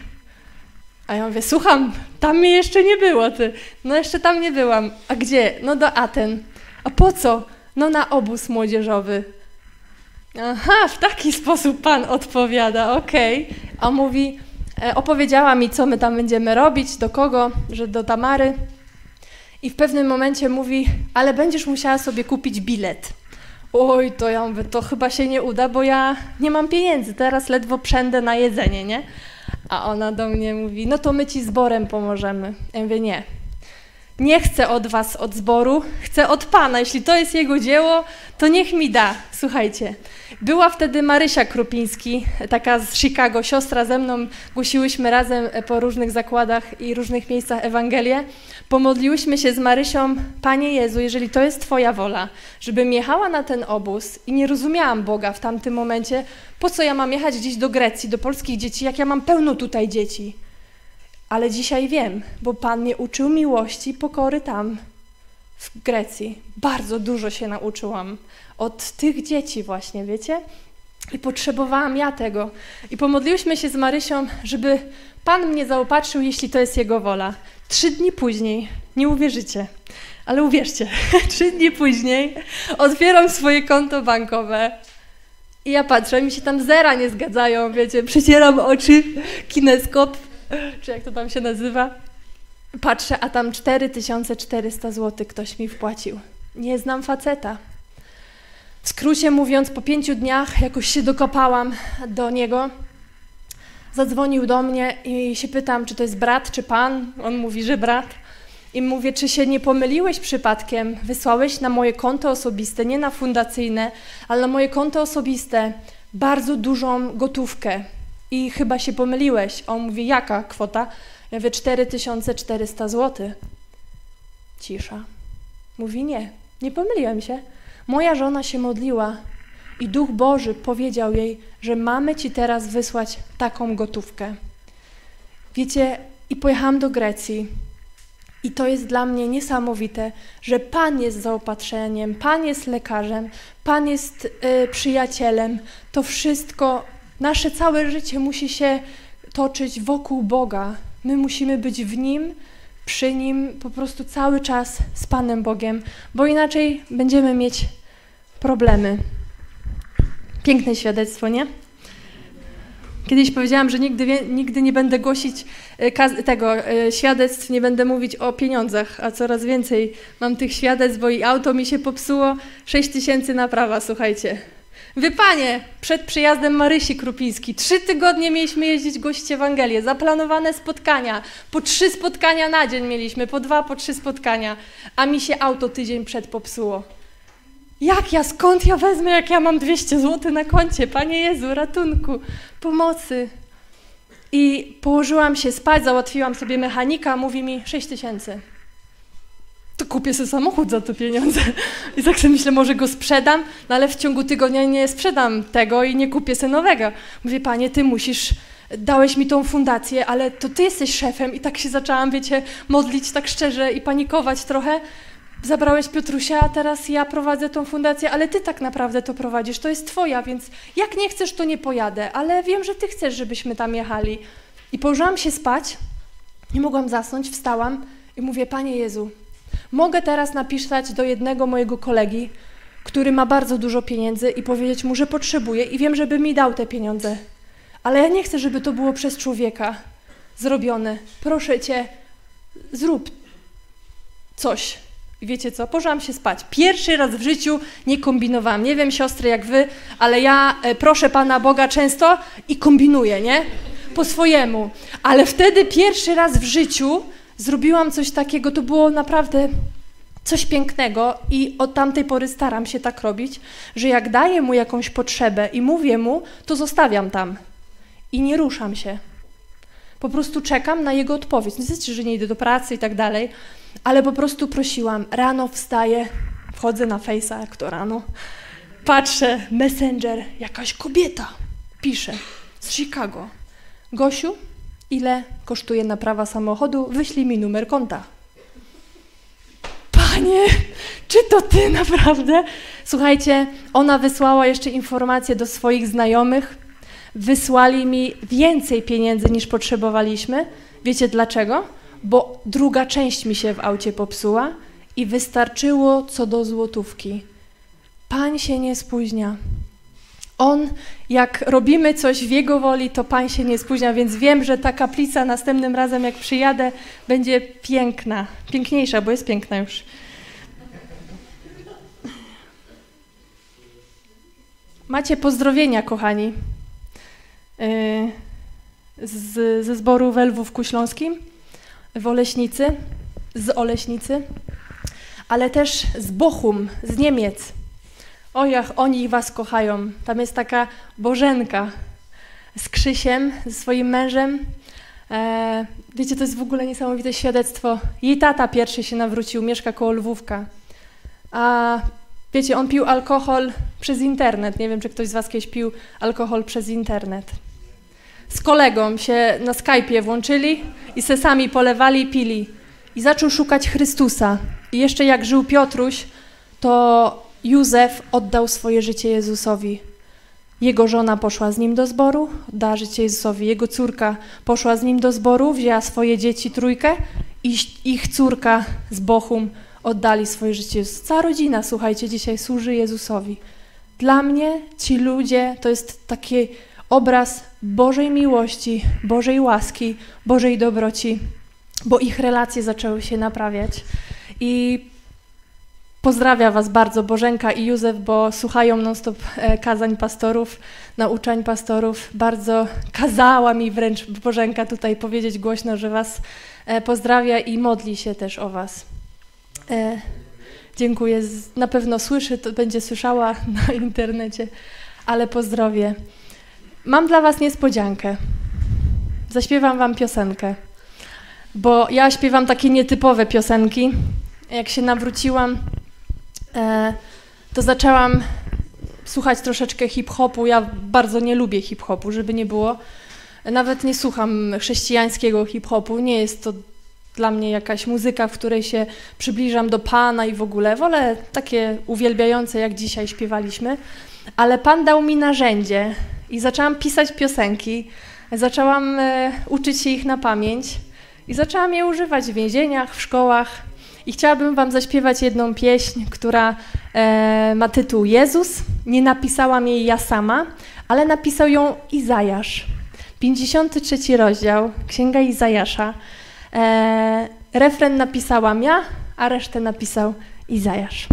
A ja mówię, słucham, tam mnie jeszcze nie było, ty. No jeszcze tam nie byłam. A gdzie? No do Aten. A po co? No na obóz młodzieżowy. Aha, w taki sposób Pan odpowiada, okej. A mówi, opowiedziała mi, co my tam będziemy robić, do kogo, że do Tamary. I w pewnym momencie mówi, ale będziesz musiała sobie kupić bilet. Oj, to ja mówię, to chyba się nie uda, bo ja nie mam pieniędzy, teraz ledwo przędę na jedzenie, nie? A ona do mnie mówi, no to my ci zborem pomożemy. Ja mówię, nie chcę od was od zboru, chcę od Pana. Jeśli to jest Jego dzieło, to niech mi da. Słuchajcie, była wtedy Marysia Krupiński, taka z Chicago, siostra ze mną, głosiłyśmy razem po różnych zakładach i różnych miejscach Ewangelię. Pomodliłyśmy się z Marysią, Panie Jezu, jeżeli to jest Twoja wola, żebym jechała na ten obóz i nie rozumiałam Boga w tamtym momencie, po co ja mam jechać gdzieś do Grecji, do polskich dzieci, jak ja mam pełno tutaj dzieci. Ale dzisiaj wiem, bo Pan mnie uczył miłości i pokory tam, w Grecji. Bardzo dużo się nauczyłam od tych dzieci właśnie, wiecie? I potrzebowałam ja tego. I pomodliłyśmy się z Marysią, żeby Pan mnie zaopatrzył, jeśli to jest Jego wola. 3 dni później, nie uwierzycie, ale uwierzcie, 3 dni później otwieram swoje konto bankowe i ja patrzę, mi się tam zera nie zgadzają, wiecie, przecieram oczy, kineskop, czy jak to tam się nazywa. Patrzę, a tam 4400 zł ktoś mi wpłacił. Nie znam faceta. W skrócie mówiąc, po 5 dniach jakoś się dokopałam do niego. Zadzwonił do mnie i się pytam, czy to jest brat, czy pan. On mówi, że brat. I mówię, czy się nie pomyliłeś przypadkiem? Wysłałeś na moje konto osobiste, nie na fundacyjne, ale na moje konto osobiste bardzo dużą gotówkę. I chyba się pomyliłeś. A on mówi, jaka kwota? Ja mówię, 4400 zł. Cisza. Mówi, nie pomyliłem się. Moja żona się modliła i Duch Boży powiedział jej, że mamy ci teraz wysłać taką gotówkę. Wiecie, i pojechałam do Grecji. I to jest dla mnie niesamowite, że Pan jest zaopatrzeniem, Pan jest lekarzem, Pan jest przyjacielem. To wszystko, nasze całe życie musi się toczyć wokół Boga. My musimy być w Nim, przy Nim, po prostu cały czas z Panem Bogiem, bo inaczej będziemy mieć problemy. Piękne świadectwo, nie? Kiedyś powiedziałam, że nigdy nie będę głosić świadectw, nie będę mówić o pieniądzach, a coraz więcej mam tych świadectw, bo i auto mi się popsuło, 6000 naprawa, słuchajcie. Wy Panie, przed przyjazdem Marysi Krupińskiej 3 tygodnie mieliśmy jeździć głosić Ewangelię, zaplanowane spotkania, po 3 spotkania na dzień mieliśmy, po 2, po 3 spotkania, a mi się auto tydzień przed popsuło. Skąd ja wezmę, jak ja mam 200 zł na koncie? Panie Jezu, ratunku, pomocy. I położyłam się spać, załatwiłam sobie mechanika, mówi mi 6000. To kupię sobie samochód za te pieniądze. I tak sobie myślę, może go sprzedam, no ale w ciągu tygodnia nie sprzedam tego i nie kupię sobie nowego. Mówię, Panie, Ty dałeś mi tą fundację, ale to Ty jesteś szefem. I tak się zaczęłam, wiecie, modlić tak szczerze i panikować trochę. Zabrałeś Piotrusia, a teraz ja prowadzę tą fundację, ale Ty tak naprawdę to prowadzisz, to jest Twoja, więc jak nie chcesz, to nie pojadę, ale wiem, że Ty chcesz, żebyśmy tam jechali. I położyłam się spać, nie mogłam zasnąć, wstałam i mówię, Panie Jezu, mogę teraz napisać do jednego mojego kolegi, który ma bardzo dużo pieniędzy i powiedzieć mu, że potrzebuje i wiem, żeby mi dał te pieniądze, ale ja nie chcę, żeby to było przez człowieka zrobione. Proszę Cię, zrób coś. I wiecie co? Położyłam się spać. Pierwszy raz w życiu nie kombinowałam. Nie wiem, siostry, jak wy, ale ja proszę Pana Boga często i kombinuję, nie? Po swojemu. Ale wtedy pierwszy raz w życiu zrobiłam coś takiego, to było naprawdę coś pięknego i od tamtej pory staram się tak robić, że jak daję mu jakąś potrzebę i mówię mu, to zostawiam tam i nie ruszam się. Po prostu czekam na jego odpowiedź. Nie znaczy, że nie idę do pracy i tak dalej, ale po prostu prosiłam. Rano wstaję, wchodzę na Face'a, jak to rano, patrzę, Messenger, jakaś kobieta pisze z Chicago. Gosiu, ile kosztuje naprawa samochodu? Wyślij mi numer konta. Panie, czy to Ty naprawdę? Słuchajcie, ona wysłała jeszcze informacje do swoich znajomych. Wysłali mi więcej pieniędzy, niż potrzebowaliśmy. Wiecie dlaczego? Bo druga część mi się w aucie popsuła i wystarczyło co do złotówki. Pan się nie spóźnia. On, jak robimy coś w Jego woli, to Pan się nie spóźnia, więc wiem, że ta kaplica następnym razem, jak przyjadę, będzie piękna. Piękniejsza, bo jest piękna już. Macie pozdrowienia, kochani, ze zboru w Lwówku Śląskim, w Oleśnicy, z Oleśnicy, ale też z Bochum, z Niemiec. Ojach, oni was kochają. Tam jest taka Bożenka z Krzysiem, ze swoim mężem. Wiecie, to jest w ogóle niesamowite świadectwo. Jej tata pierwszy się nawrócił, mieszka koło Lwówka. A wiecie, on pił alkohol przez internet. Nie wiem, czy ktoś z was kiedyś pił alkohol przez internet. Z kolegą się na Skype'ie włączyli i se sami polewali i pili. I zaczął szukać Chrystusa. I jeszcze jak żył Piotruś, to Józef oddał swoje życie Jezusowi. Jego żona poszła z nim do zboru, oddała życie Jezusowi. Jego córka poszła z nim do zboru, wzięła swoje dzieci, 3 i ich córka z Bochum oddali swoje życie Jezusowi. Cała rodzina, słuchajcie, dzisiaj służy Jezusowi. Dla mnie ci ludzie to jest taki obraz Bożej miłości, Bożej łaski, Bożej dobroci, bo ich relacje zaczęły się naprawiać. I Pozdrawia was bardzo Bożenka i Józef, bo słuchają non-stop kazań pastorów, nauczań pastorów. Bardzo kazała mi wręcz Bożenka tutaj powiedzieć głośno, że was pozdrawia i modli się też o was. Dziękuję. Na pewno słyszy, to będzie słyszała na internecie, ale pozdrowię. Mam dla was niespodziankę. Zaśpiewam wam piosenkę, bo ja śpiewam takie nietypowe piosenki. Jak się nawróciłam, to zaczęłam słuchać troszeczkę hip-hopu. Ja bardzo nie lubię hip-hopu, żeby nie było. Nawet nie słucham chrześcijańskiego hip-hopu. Nie jest to dla mnie jakaś muzyka, w której się przybliżam do Pana i w ogóle. Wolę takie uwielbiające, jak dzisiaj śpiewaliśmy. Ale Pan dał mi narzędzie i zaczęłam pisać piosenki. Zaczęłam uczyć się ich na pamięć i zaczęłam je używać w więzieniach, w szkołach. I chciałabym wam zaśpiewać jedną pieśń, która ma tytuł Jezus. Nie napisałam jej ja sama, ale napisał ją Izajasz. 53 rozdział, Księga Izajasza. Refren napisałam ja, a resztę napisał Izajasz.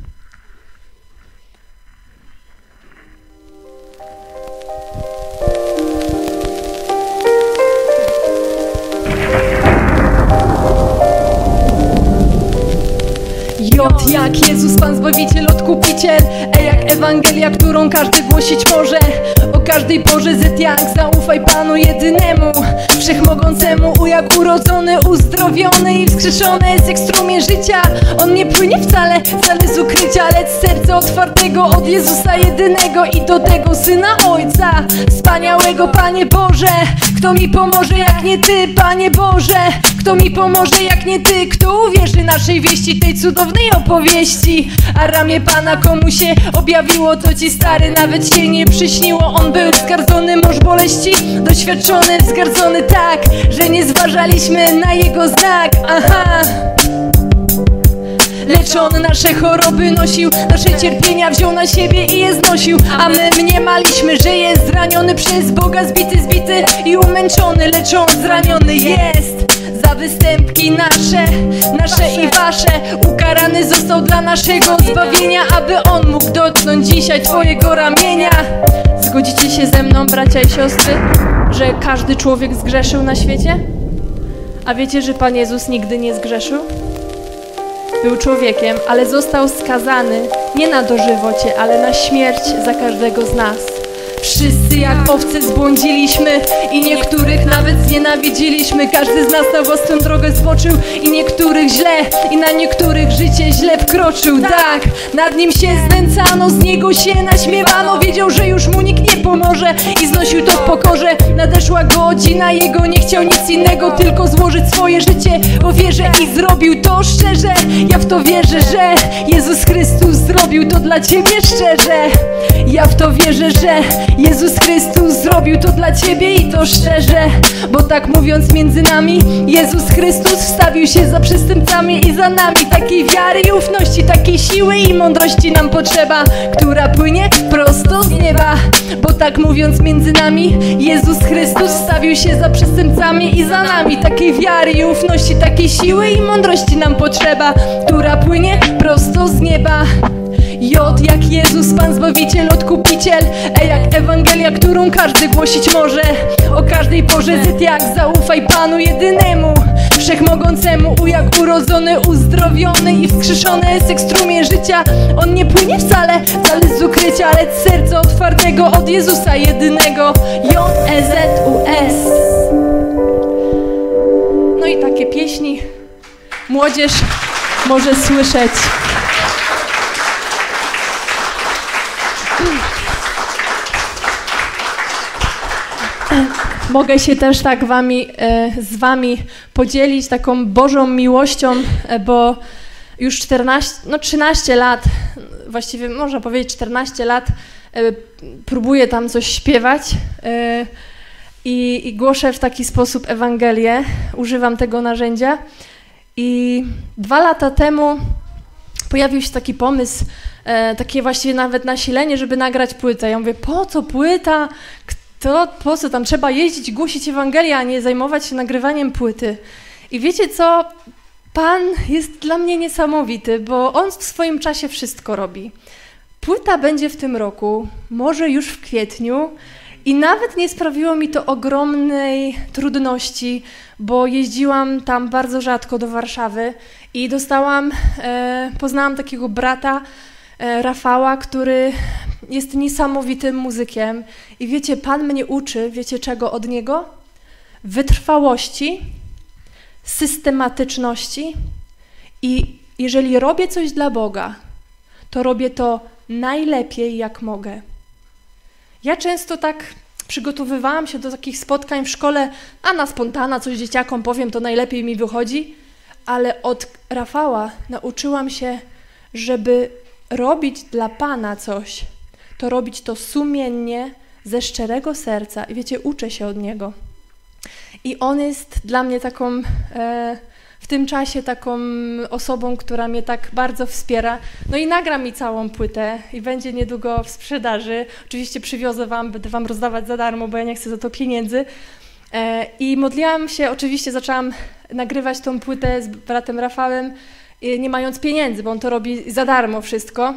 J jak Jezus, Pan Zbawiciel, Odkupiciel. E jak Ewangelia, którą każdy głosić może. O każdej porze Z jak zaufaj Panu jedynemu, wszechmogącemu. U jak urodzony, uzdrowiony i wskrzeszony jest jak strumień życia. On nie płynie wcale z ukrycia, lecz z serca otwartego od Jezusa jedynego i do tego Syna Ojca wspaniałego. Panie Boże, kto mi pomoże jak nie Ty, Panie Boże? Kto mi pomoże jak nie Ty? Kto uwierzy naszej wieści, tej cudownej opowieści? A ramię Pana komu się objawiło, to Ci stary nawet się nie przyśniło. On był zgardzony, mąż boleści, doświadczony, wzgardzony tak, że nie zważaliśmy na Jego znak. Aha. Lecz On nasze choroby nosił, nasze cierpienia wziął na siebie i je znosił. A my mniemaliśmy, że jest zraniony przez Boga, zbity i umęczony. Lecz On zraniony jest za występki nasze i wasze. Ukarany został dla naszego zbawienia, aby On mógł dotknąć dzisiaj twojego ramienia. Zgodzicie się ze mną, bracia i siostry, że każdy człowiek zgrzeszył na świecie? A wiecie, że Pan Jezus nigdy nie zgrzeszył? Był człowiekiem, ale został skazany nie na dożywocie, ale na śmierć za każdego z nas. Wszyscy jak owce zbłądziliśmy i niektórych nawet znienawidziliśmy. Każdy z nas na własną drogę zboczył i niektórych źle, i na niektórych życie źle wkroczył. Tak, nad nim się znęcano, z niego się naśmiewano. Wiedział, że już mu nikt nie pomoże i znosił to w pokorze. Nadeszła godzina jego, nie chciał nic innego, tylko złożyć swoje życie w ofierze i zrobił to szczerze. Ja w to wierzę, że Jezus Chrystus zrobił to dla ciebie szczerze. Ja w to wierzę, że Jezus Chrystus zrobił to dla ciebie i to szczerze. Bo tak mówiąc między nami, Jezus Chrystus wstawił się za przestępcami i za nami. Takiej wiary i ufności, takiej siły i mądrości nam potrzeba, która płynie prosto z nieba. Bo tak mówiąc między nami, Jezus Chrystus wstawił się za przestępcami i za nami. Takiej wiary i ufności, takiej siły i mądrości nam potrzeba, która płynie prosto z nieba. J jak Jezus, Pan Zbawiciel, Odkupiciel. E jak Ewangelia, którą każdy głosić może. O każdej porze Z jak zaufaj Panu jedynemu, wszechmogącemu. U jak urodzony, uzdrowiony i wskrzeszony jest jak strumień życia. On nie płynie wcale z ukrycia, lecz z serca otwartego od Jezusa jedynego. J-E-Z-U-S. No i takie pieśni młodzież może słyszeć. Mogę się też tak z wami podzielić taką Bożą miłością, bo już 13 lat, właściwie można powiedzieć 14 lat próbuję tam coś śpiewać i głoszę w taki sposób Ewangelię, używam tego narzędzia. I 2 lata temu pojawił się taki pomysł, takie właściwie nawet nasilenie, żeby nagrać płytę. Ja mówię, po co płyta? Po co tam trzeba jeździć, głosić Ewangelię, a nie zajmować się nagrywaniem płyty? I wiecie co? Pan jest dla mnie niesamowity, bo On w swoim czasie wszystko robi. Płyta będzie w tym roku, może już w kwietniu i nawet nie sprawiło mi to ogromnej trudności, bo jeździłam tam bardzo rzadko do Warszawy i poznałam takiego brata, Rafała, który jest niesamowitym muzykiem i wiecie, Pan mnie uczy, wiecie czego od niego? Wytrwałości, systematyczności i jeżeli robię coś dla Boga, to robię to najlepiej jak mogę. Ja często tak przygotowywałam się do takich spotkań w szkole, a na spontana coś dzieciakom powiem, to najlepiej mi wychodzi, ale od Rafała nauczyłam się, żeby robić dla Pana coś, to robić to sumiennie, ze szczerego serca i wiecie, uczę się od niego. I on jest dla mnie taką, w tym czasie taką osobą, która mnie tak bardzo wspiera. No i nagra mi całą płytę i będzie niedługo w sprzedaży. Oczywiście przywiozę wam, będę wam rozdawać za darmo, bo ja nie chcę za to pieniędzy. I modliłam się, oczywiście zaczęłam nagrywać tą płytę z bratem Rafałem, nie mając pieniędzy, bo on to robi za darmo wszystko.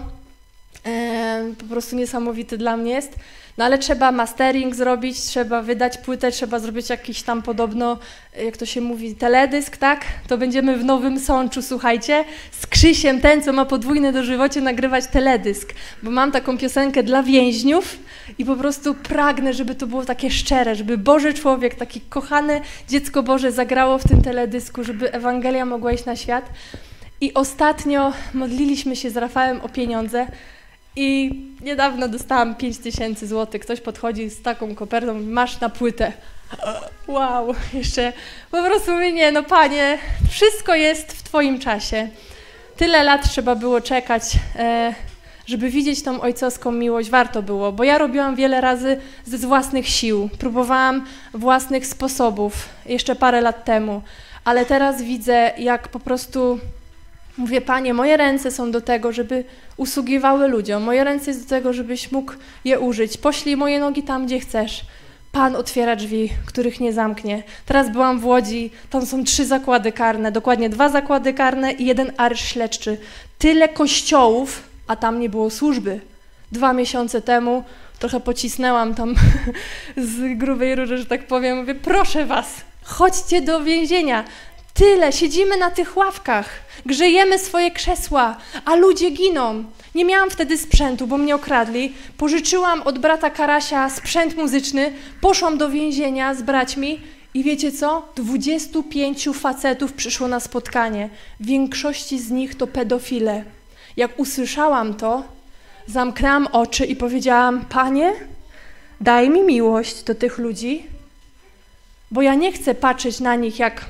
Po prostu niesamowity dla mnie jest. No ale trzeba mastering zrobić, trzeba wydać płytę, trzeba zrobić jakiś tam podobno, jak to się mówi, teledysk, tak? To będziemy w Nowym Sączu, słuchajcie, z Krzysiem, ten, co ma podwójne dożywocie, nagrywać teledysk, bo mam taką piosenkę dla więźniów i po prostu pragnę, żeby to było takie szczere, żeby Boży człowiek, takie kochane dziecko Boże zagrało w tym teledysku, żeby Ewangelia mogła iść na świat. I ostatnio modliliśmy się z Rafałem o pieniądze i niedawno dostałam 5000 złotych. Ktoś podchodzi z taką kopertą, masz na płytę. Wow, jeszcze po prostu mówię, nie, no Panie, wszystko jest w Twoim czasie. Tyle lat trzeba było czekać, żeby widzieć tą ojcowską miłość, warto było, bo ja robiłam wiele razy z własnych sił, próbowałam własnych sposobów jeszcze parę lat temu, ale teraz widzę, jak po prostu mówię, Panie, moje ręce są do tego, żeby usługiwały ludziom, moje ręce jest do tego, żebyś mógł je użyć, poślij moje nogi tam, gdzie chcesz. Pan otwiera drzwi, których nie zamknie. Teraz byłam w Łodzi, tam są 3 zakłady karne, dokładnie 2 zakłady karne i 1 areszt śledczy. Tyle kościołów, a tam nie było służby. 2 miesiące temu trochę pocisnęłam tam z grubej rury, że tak powiem. Mówię, proszę was, chodźcie do więzienia. Tyle, siedzimy na tych ławkach, grzejemy swoje krzesła, a ludzie giną. Nie miałam wtedy sprzętu, bo mnie okradli. Pożyczyłam od brata Karasia sprzęt muzyczny, poszłam do więzienia z braćmi i wiecie co? 25 facetów przyszło na spotkanie. W większości z nich to pedofile. Jak usłyszałam to, zamknęłam oczy i powiedziałam, Panie, daj mi miłość do tych ludzi, bo ja nie chcę patrzeć na nich jak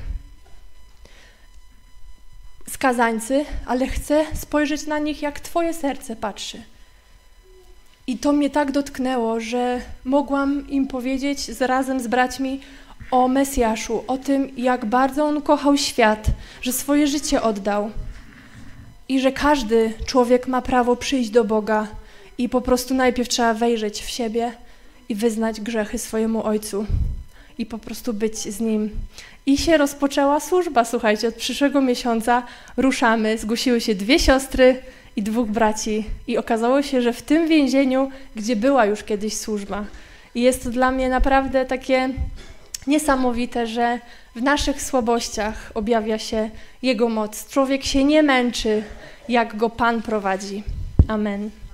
skazańcy, ale chcę spojrzeć na nich, jak Twoje serce patrzy. I to mnie tak dotknęło, że mogłam im powiedzieć razem z braćmi o Mesjaszu, o tym, jak bardzo On kochał świat, że swoje życie oddał i że każdy człowiek ma prawo przyjść do Boga i po prostu najpierw trzeba wejrzeć w siebie i wyznać grzechy swojemu Ojcu i po prostu być z Nim. I się rozpoczęła służba, słuchajcie, od przyszłego miesiąca ruszamy, zgłosiły się 2 siostry i 2 braci i okazało się, że w tym więzieniu, gdzie była już kiedyś służba. I jest to dla mnie naprawdę takie niesamowite, że w naszych słabościach objawia się Jego moc. Człowiek się nie męczy, jak go Pan prowadzi. Amen.